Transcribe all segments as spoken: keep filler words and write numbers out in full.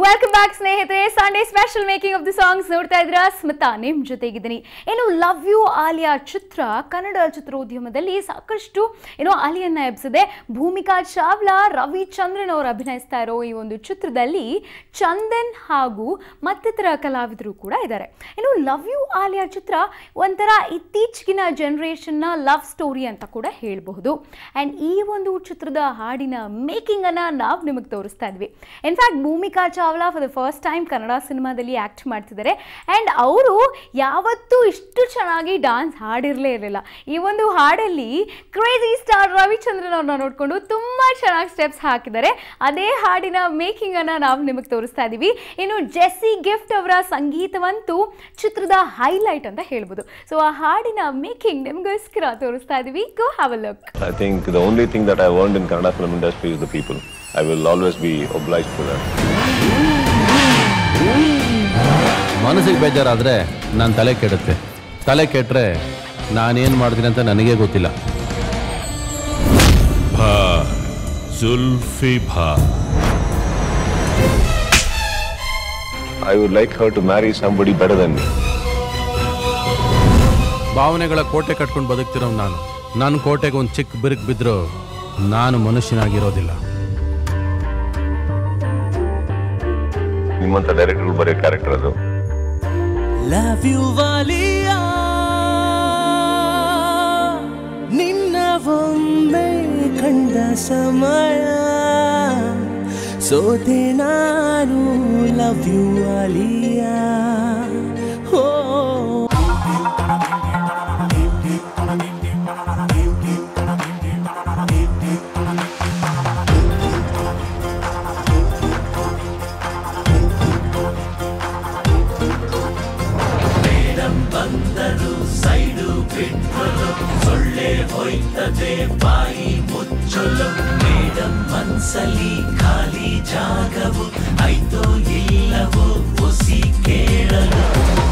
Welcome back ಸ್ನೇಹಿತರೆ. Sunday special making of the songs ನೋಡ್ತಾ ಇದ್ದೀರಾ. ಸ್ಮಿತಾ ನಿಮ್ ಜೊತೆಗಿದ್ದೀನಿ. ಏನು ಲವ್ ಯು ಆಲಿಯಾ ಚಿತ್ರ ಕನ್ನಡ ಚಿತ್ರೋದ್ಯಮದಲ್ಲಿ ಸಾಕಷ್ಟು ಏನೋ ಅಲಿಯನ್ನ ಎಬ್ಸಿದೆ. ಭೂಮಿಕಾ ಚಾವ್ಲಾ, ರವಿಚಂದ್ರನ್ ಅವರು ಅಭಿನಯಿಸ್ತಾ ಇರೋ ಈ ಒಂದು ಚಿತ್ರದಲ್ಲಿ ಚಂದನ್ ಹಾಗೂ ಮತ್ತಿತರ ಕಲಾವಿದರು ಕೂಡ ಇದ್ದಾರೆ. ಏನು ಲವ್ ಯು ಆಲಿಯಾ ಚಿತ್ರ ಒಂಥರ ಇತ್ತೀಚಿನ ಜನರೇಷನ್ನ ಲವ್ ಸ್ಟೋರಿ ಅಂತ ಕೂಡ ಹೇಳಬಹುದು. ಆ್ಯಂಡ್ ಈ ಒಂದು ಚಿತ್ರದ ಹಾಡಿನ ಮೇಕಿಂಗ್ ಅನ್ನ ನಾವು ನಿಮಗೆ ತೋರಿಸ್ತಾ ಇದ್ವಿ. In fact Bhumika Chawla for the first time Kannada ಸಿನಿಮಾದಲ್ಲಿ ಆ್ಯಕ್ಟ್ ಮಾಡ್ತಿದ್ದಾರೆ. ಆ್ಯಂಡ್ ಅವರು ಯಾವತ್ತೂ ಇಷ್ಟು ಚೆನ್ನಾಗಿ ಡಾನ್ಸ್ ಹಾಡಿರಲೇ ಇರಲಿಲ್ಲ. ಈ ಒಂದು ಹಾಡಲ್ಲಿ ಕ್ರೇಜಿ ಸ್ಟಾರ್ ರವಿಚಂದ್ರನ್ ಅವ್ರನ್ನ ನೋಡಿಕೊಂಡು ತುಂಬ ಚೆನ್ನಾಗಿ ಸ್ಟೆಪ್ಸ್ ಹಾಕಿದ್ದಾರೆ. ಅದೇ ಹಾಡಿನ ಮೇಕಿಂಗನ್ನು ನಾವು ನಿಮಗೆ ತೋರಿಸ್ತಾ ಇದ್ದೀವಿ. ಇನ್ನು ಜೆಸ್ಸಿ ಗಿಫ್ಟ್ ಅವರ ಸಂಗೀತವಂತೂ ಚಿತ್ರದ ಹೈಲೈಟ್ ಅಂತ ಹೇಳ್ಬೋದು. ಸೊ ಆ ಹಾಡಿನ ಮೇಕಿಂಗ್ ನಿಮಗೋಸ್ಕರ ತೋರಿಸ್ತಾ ಇದ್ದೀವಿ. Go have a look. I think the only thing that I earned in Kannada film industry is the people. I will always be obliged to them. ಮನಸ್ಸಿಗೆ ಬೇಜಾರಾದರೆ ನಾನು ತಲೆ ಕೆಡುತ್ತೆ. ತಲೆ ಕೆಟ್ಟರೆ ನಾನೇನು ಮಾಡ್ತೀನಿ ಅಂತ ನನಗೇ ಗೊತ್ತಿಲ್ಲ. ಭಾ ಜುಲ್ಫಿ ಭಾ. I would like her to marry somebody better than me. ಭಾವನೆಗಳ ಕೋಟೆ ಕಟ್ಕೊಂಡು ಬದುಕ್ತಿರೋ ನಾನು ನನ್ನ ಕೋಟೆಗೆ ಒಂದು ಚಿಕ್ಕ ಬಿರುಕು ಬಿದ್ದರೂ ನಾನು ಮನುಷ್ಯನಾಗಿರೋದಿಲ್ಲ. ನಿಮ್ಮಂತ ಡೈರೆಕ್ಟರ್ ಬರೆಯೋ ಕ್ಯಾರೆಕ್ಟರ್ ಅದು. ಲವ್ ಯು ಆಲಿಯಾ ನಿನ್ನ ಒಮ್ಮೆ ಕಂಡ ಸಮಯ ಸೋತೆ ನಾನು. ಲವ್ ಯು ಆಲಿಯಾ ಹೋ ಬಂದರು ಸೈಡು ಬಿಟ್ಟರು ಸೊಳ್ಳೆ ಹೋಯ್ತದೆ ಬಾಯಿ ಮುಚ್ಚಲು. ಮೇಡಮ್ ಮನ್ಸಲಿ ಖಾಲಿ ಜಾಗವು ಆಯ್ತೋ ಇಲ್ಲವೋ ಒಸಿ ಕೇಳಲು.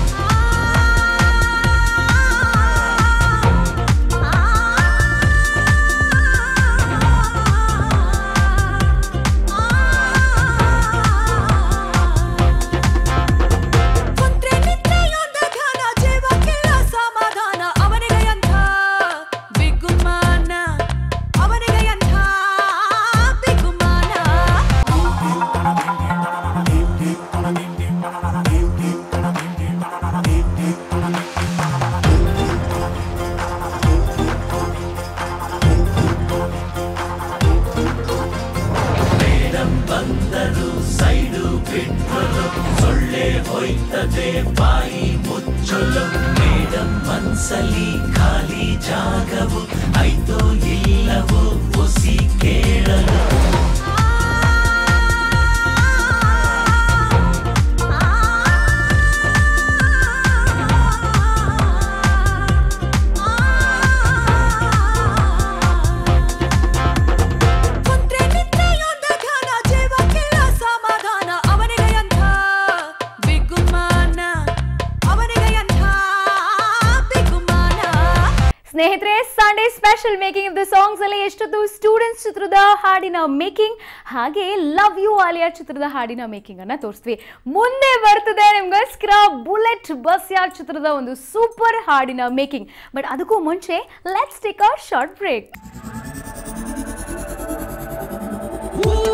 ಬಂದರು ಸೈಡು ಬಿಟ್ಟರು ಸೊಳ್ಳೆ ಹೋಯ್ತದೆ ಬಾಯಿ ಮುಚ್ಚಲು. ಮೇಡಮ್ ಮನ್ಸಲಿ ಖಾಲಿ ಜಾಗವು ಆಯ್ತೋ ಇಲ್ಲವೋ ಒಸಿ ಕೇಳಲು. ಸ್ನೇಹಿತರೆ, Sunday special making of the songs ಅಲ್ಲಿ ಎಷ್ಟೊತ್ತು ಸ್ಟೂಡೆಂಟ್ಸ್ ಚಿತ್ರದ ಹಾಡಿನ ಮೇಕಿಂಗ್ ಹಾಗೆ ಲವ್ ಯು ಆಲಿಯಾ ಚಿತ್ರದ ಹಾಡಿನ ಮೇಕಿಂಗ್ ಅನ್ನ ತೋರಿಸ್ತೀವಿ. ಮುಂದೆ ಬರ್ತದೆ ನಿಮ್ಗೋಸ್ಕರ ಬುಲೆಟ್ ಬಸ್ ಯಾರ್ ಚಿತ್ರದ ಒಂದು ಸೂಪರ್ ಹಾಡಿನ ಮೇಕಿಂಗ್. ಬಟ್ ಅದಕ್ಕೂ ಮುಂಚೆ let's take a short break.